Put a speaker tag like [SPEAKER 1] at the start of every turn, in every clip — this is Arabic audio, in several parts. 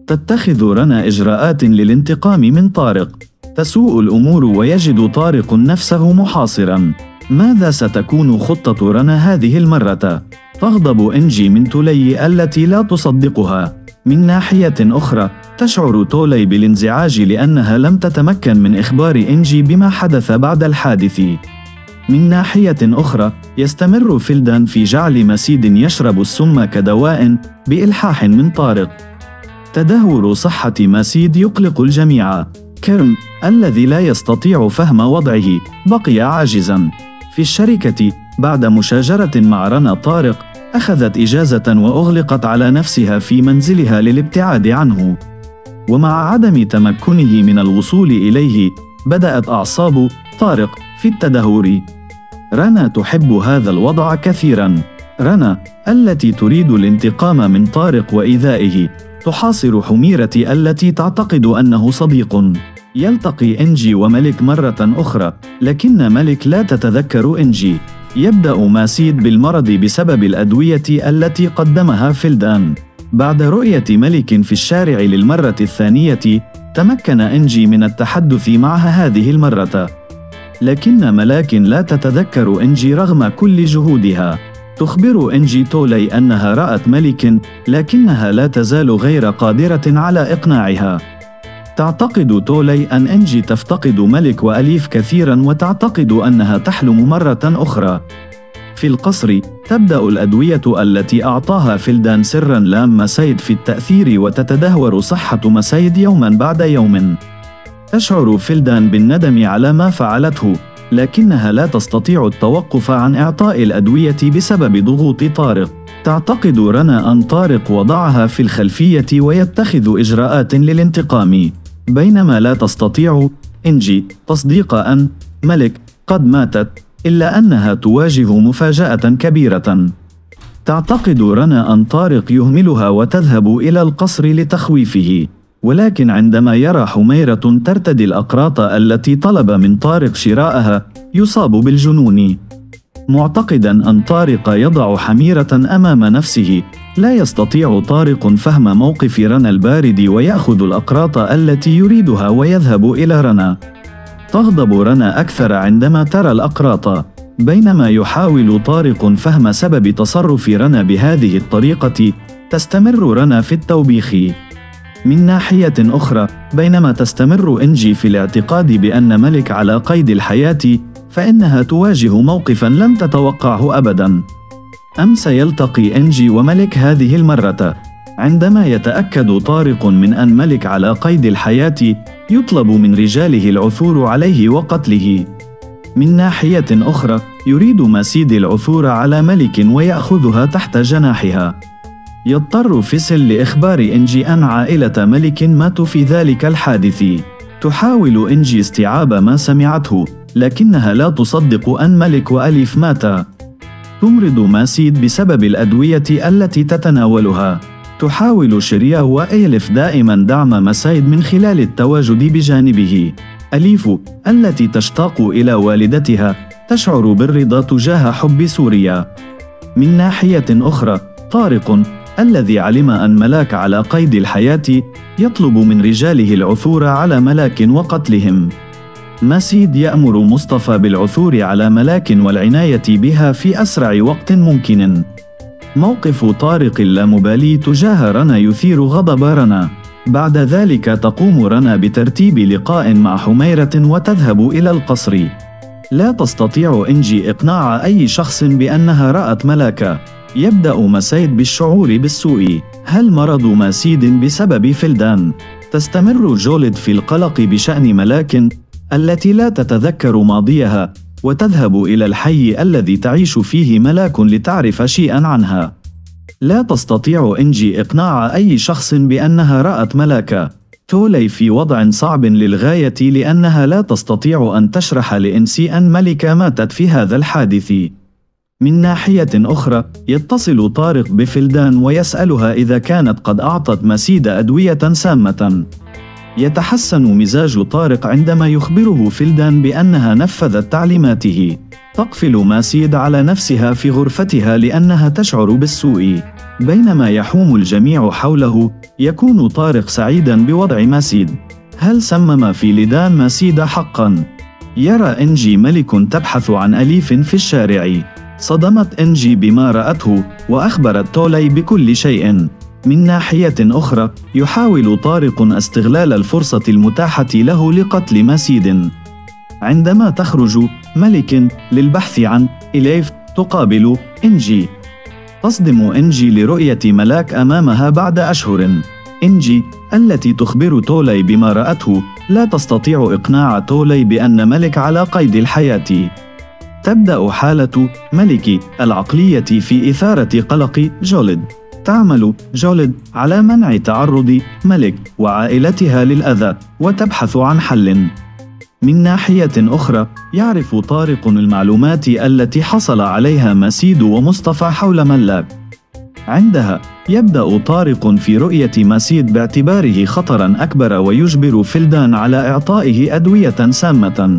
[SPEAKER 1] تتخذ رنا إجراءات للانتقام من طارق. تسوء الأمور ويجد طارق نفسه محاصرا. ماذا ستكون خطة رنا هذه المرة؟ تغضب إنجي من تولي التي لا تصدقها. من ناحية أخرى تشعر تولي بالانزعاج لأنها لم تتمكن من إخبار إنجي بما حدث بعد الحادث. من ناحية أخرى يستمر فيلدان في جعل مسيد يشرب السم كدواء بإلحاح من طارق. تدهور صحة مسيد يقلق الجميع. كيرن الذي لا يستطيع فهم وضعه بقي عاجزا. في الشركة بعد مشاجرة مع رنا طارق أخذت إجازة وأغلقت على نفسها في منزلها للابتعاد عنه. ومع عدم تمكنه من الوصول إليه بدأت أعصاب طارق في التدهور. رنا تحب هذا الوضع كثيرا. رنا التي تريد الانتقام من طارق وإيذائه تحاصر حميرة التي تعتقد أنه صديق. يلتقي إنجي وملك مرة أخرى لكن ملك لا تتذكر إنجي. يبدأ مسيد بالمرض بسبب الأدوية التي قدمها فيلدان. بعد رؤية ملك في الشارع للمرة الثانية تمكن إنجي من التحدث معها هذه المرة. لكن ملاك لا تتذكر إنجي رغم كل جهودها. تخبر إنجي تولي أنها رأت ملك لكنها لا تزال غير قادرة على إقناعها. تعتقد تولي أن إنجي تفتقد ملك وأليف كثيرا وتعتقد أنها تحلم مرة أخرى. في القصر تبدأ الأدوية التي أعطاها فيلدان سرا لام مسيد في التأثير وتتدهور صحة مسيد يوما بعد يوم. تشعر فيلدان بالندم على ما فعلته لكنها لا تستطيع التوقف عن إعطاء الأدوية بسبب ضغوط طارق. تعتقد رنا أن طارق وضعها في الخلفية ويتخذ إجراءات للانتقام. بينما لا تستطيع إنجي تصديق أن ملك قد ماتت إلا أنها تواجه مفاجأة كبيرة. تعتقد رنا أن طارق يهملها وتذهب إلى القصر لتخويفه. ولكن عندما يرى حميرة ترتدي الأقراط التي طلب من طارق شراءها يصاب بالجنون. معتقدا أن طارق يضع حميرة أمام نفسه لا يستطيع طارق فهم موقف رنا البارد ويأخذ الأقراط التي يريدها ويذهب إلى رنا. تغضب رنا أكثر عندما ترى الأقراط. بينما يحاول طارق فهم سبب تصرف رنا بهذه الطريقة تستمر رنا في التوبيخ. من ناحية أخرى بينما تستمر إنجي في الاعتقاد بأن ملك على قيد الحياة فإنها تواجه موقفا لم تتوقعه أبدا. أمس يلتقي إنجي وملك هذه المرة. عندما يتأكد طارق من أن ملك على قيد الحياة يطلب من رجاله العثور عليه وقتله. من ناحية أخرى يريد مسيد العثور على ملك ويأخذها تحت جناحها. يضطر فيسل لإخبار إنجي أن عائلة ملك ماتوا في ذلك الحادث. تحاول إنجي استيعاب ما سمعته لكنها لا تصدق أن ملك وأليف ماتا. تمرض مسيد بسبب الأدوية التي تتناولها. تحاول شريا وإيليف دائما دعم مسيد من خلال التواجد بجانبه. أليف التي تشتاق إلى والدتها تشعر بالرضا تجاه حب سوريا. من ناحية أخرى طارق الذي علم أن ملاك على قيد الحياة يطلب من رجاله العثور على ملاك وقتلهم. مسيد يأمر مصطفى بالعثور على ملاك والعناية بها في أسرع وقت ممكن. موقف طارق اللامبالي تجاه رنا يثير غضب رنا. بعد ذلك تقوم رنا بترتيب لقاء مع حميرة وتذهب إلى القصر. لا تستطيع إنجي إقناع أي شخص بأنها رأت ملاكا. يبدأ مسيد بالشعور بالسوء. هل مرض مسيد بسبب فيلدان؟ تستمر جوليد في القلق بشأن ملاك التي لا تتذكر ماضيها وتذهب إلى الحي الذي تعيش فيه ملاك لتعرف شيئا عنها. لا تستطيع إنجي إقناع أي شخص بأنها رأت ملاكا. تولي في وضع صعب للغاية لأنها لا تستطيع أن تشرح لإنسي أن ملكة ماتت في هذا الحادث. من ناحية أخرى يتصل طارق بفيلدان ويسألها إذا كانت قد أعطت مسيد أدوية سامة. يتحسن مزاج طارق عندما يخبره فيلدان بأنها نفذت تعليماته. تقفل ماسيد على نفسها في غرفتها لأنها تشعر بالسوء. بينما يحوم الجميع حوله، يكون طارق سعيداً بوضع ماسيد. هل سمم فيلدان ماسيد حقاً؟ يرى إنجي ملك تبحث عن أليف في الشارع. صدمت إنجي بما رأته وأخبرت تولي بكل شيء. من ناحية أخرى، يحاول طارق استغلال الفرصة المتاحة له لقتل ماسيد. عندما تخرج ملك للبحث عن إليف تقابل إنجي. تصدم إنجي لرؤية ملاك أمامها بعد أشهر. إنجي التي تخبر تولي بما رأته لا تستطيع إقناع تولي بأن ملك على قيد الحياة. تبدأ حالة ملك العقلية في إثارة قلق جولد. تعمل جولد على منع تعرض ملك وعائلتها للأذى وتبحث عن حل. من ناحية أخرى، يعرف طارق المعلومات التي حصل عليها ماسيد ومصطفى حول ملاك. عندها يبدأ طارق في رؤية ماسيد باعتباره خطراً أكبر ويجبر فيلدان على إعطائه أدوية سامة.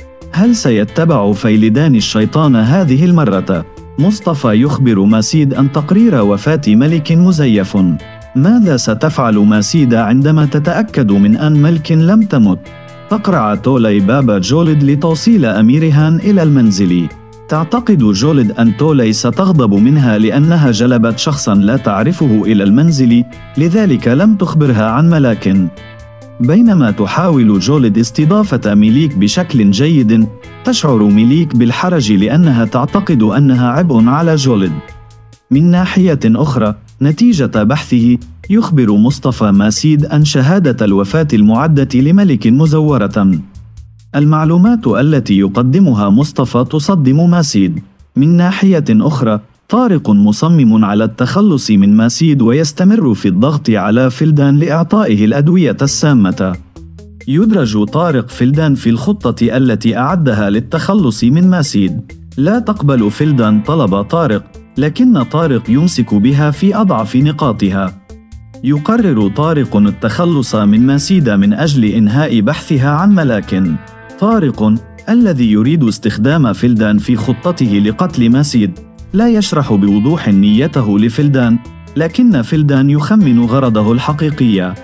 [SPEAKER 1] هل سيتبع فيلدان الشيطان هذه المرة؟ مصطفى يخبر ماسيد أن تقرير وفاة ملك مزيف. ماذا ستفعل ماسيد عندما تتأكد من أن ملك لم تمت؟ تقرع تولي باب جولد لتوصيل أميرهان إلى المنزل. تعتقد جولد أن تولي ستغضب منها لأنها جلبت شخصاً لا تعرفه إلى المنزل، لذلك لم تخبرها عن ملاك. بينما تحاول جولد استضافة ميليك بشكل جيد، تشعر ميليك بالحرج لأنها تعتقد أنها عبء على جولد. من ناحية أخرى، نتيجة بحثه، يخبر مصطفى ماسيد أن شهادة الوفاة المعدة لملك مزورة. المعلومات التي يقدمها مصطفى تصدم ماسيد. من ناحية أخرى، طارق مصمم على التخلص من ماسيد ويستمر في الضغط على فيلدان لإعطائه الأدوية السامة. يدرج طارق فيلدان في الخطة التي أعدها للتخلص من ماسيد. لا تقبل فيلدان طلب طارق، لكن طارق يمسك بها في أضعف نقاطها. يقرر طارق التخلص من ماسيد من أجل إنهاء بحثها عن ملاك. طارق الذي يريد استخدام فيلدان في خطته لقتل ماسيد لا يشرح بوضوح نيته لفيلدان، لكن فيلدان يخمن غرضه الحقيقي.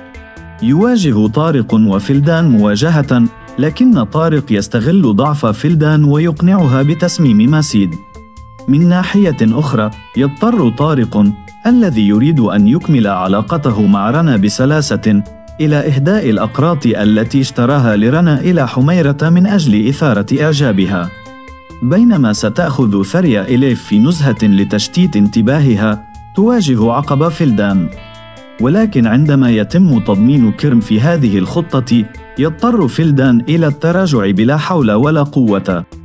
[SPEAKER 1] يواجه طارق وفيلدان مواجهة، لكن طارق يستغل ضعف فيلدان ويقنعها بتسميم ماسيد. من ناحية أخرى، يضطر طارق الذي يريد أن يكمل علاقته مع رنا بسلاسة إلى إهداء الأقراط التي اشتراها لرنا إلى حميرة من أجل إثارة إعجابها. بينما ستأخذ ثريا إليف في نزهة لتشتيت انتباهها، تواجه عقبة فيلدان. ولكن عندما يتم تضمين كيرم في هذه الخطة، يضطر فيلدان إلى التراجع بلا حول ولا قوة.